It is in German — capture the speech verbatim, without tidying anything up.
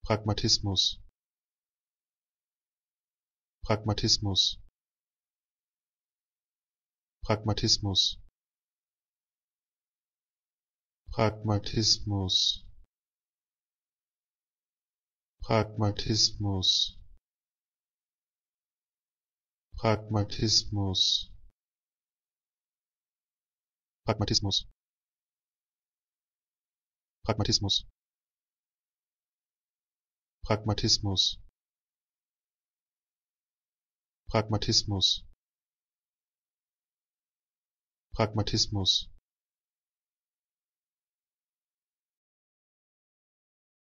Pragmatismus, Pragmatismus, Pragmatismus, Pragmatismus, Pragmatismus, Pragmatismus, Pragmatismus, Pragmatismus, Pragmatismus, Pragmatismus, Pragmatismus,